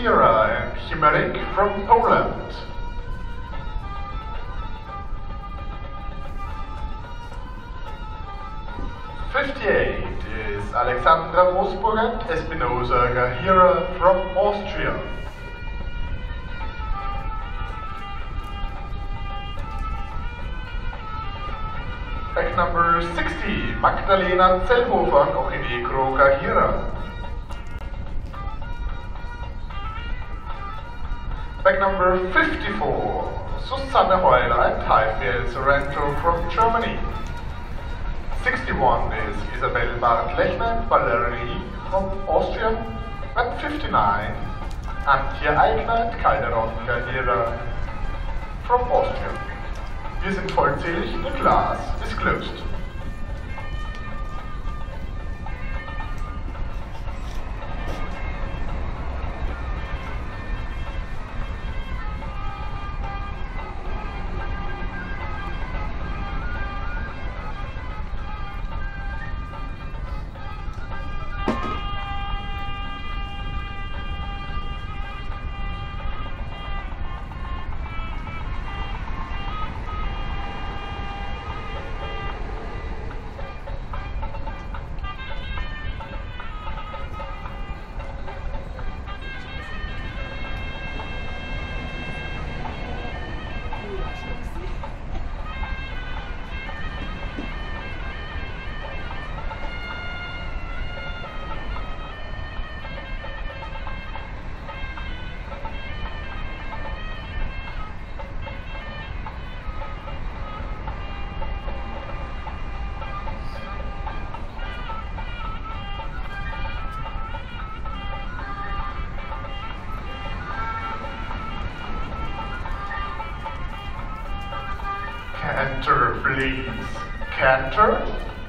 QAHIRA and Chimeric from Poland. Is Alexandra Mosburg Espinosa QAHIRA from Austria. Back number 60, Magdalena Zellhofer OJINEGRO QAHIRA. Back number 54, Susanne Heuler and Highfield Sorrento from Germany. 61 is Isabel Bartlechner Ballerini from Austria, and 59 Antje Eigner and Calderon QAHIRA from Austria. Wir sind vollzählig, the class is closed. Canter, please. Canter.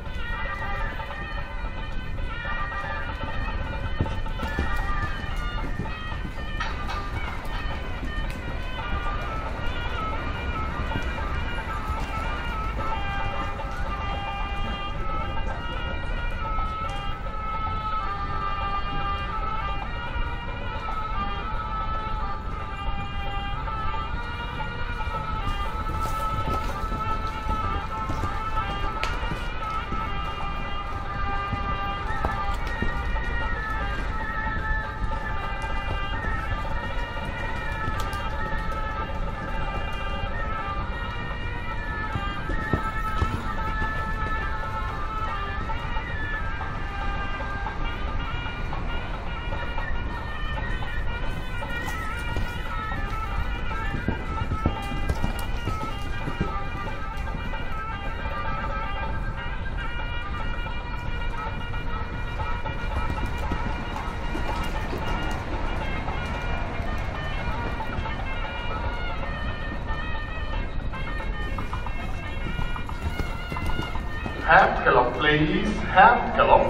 Hand gallop, please. Hand gallop.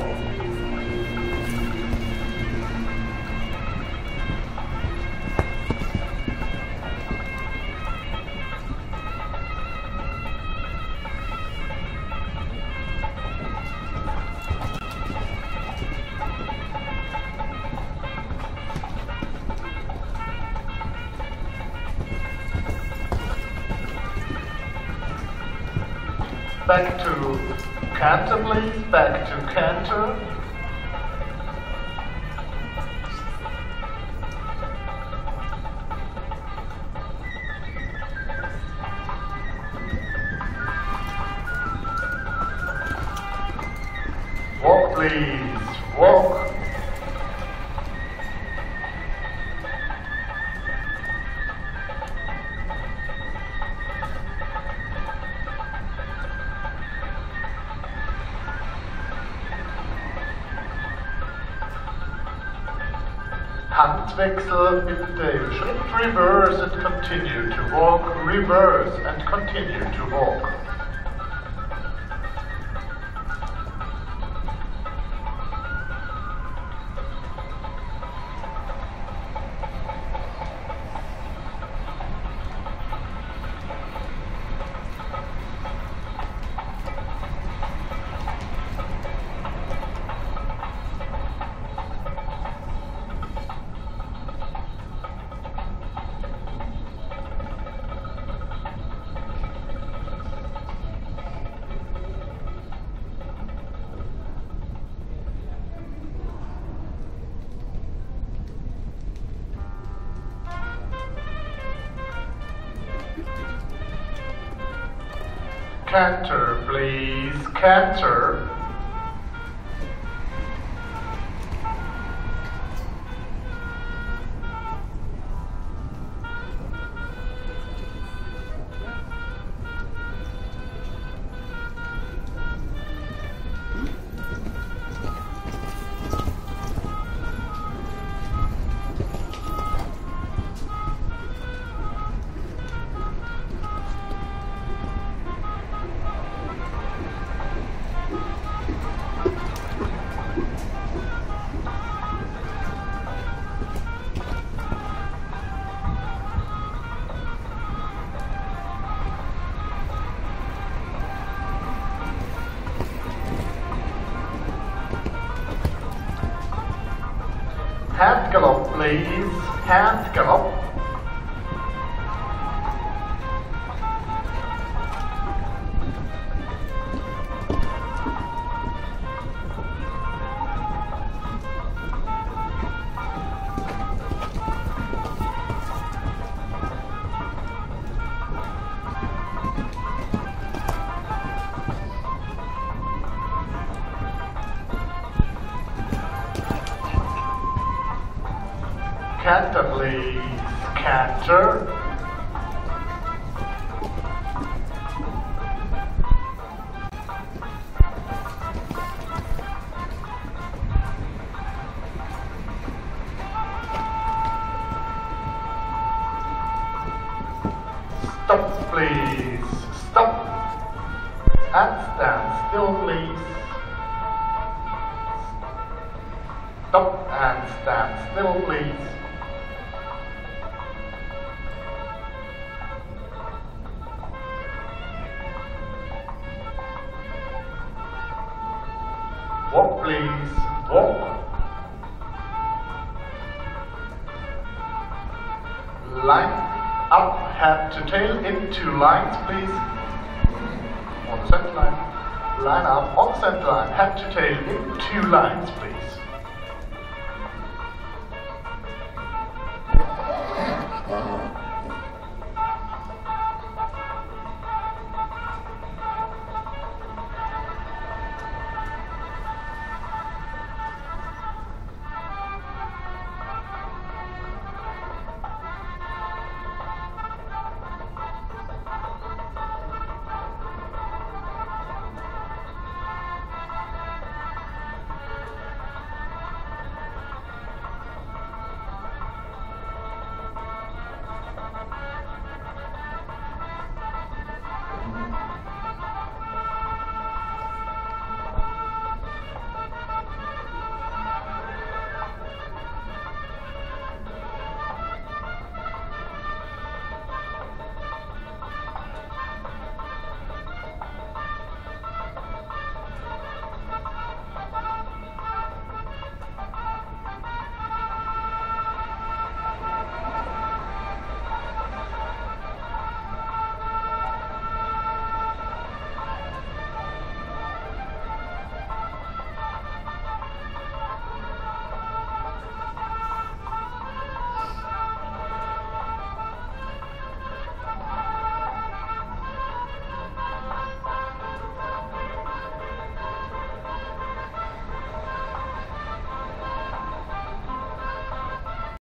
Back to canter, please. Back to canter. Walk, please. Walk. Handwechsel bitte im Schritt reverse and continue to walk, reverse and continue to walk. Canter, please. Canter. Hand gallop, please. Hand gallop. Canter, please. Canter. Stop, please. Stop. And stand still, please. Stop and stand still, please. Walk, please. Walk. Line up, head to tail in 2 lines, please. On the center line. Line up on the center line, head to tail in 2 lines, please.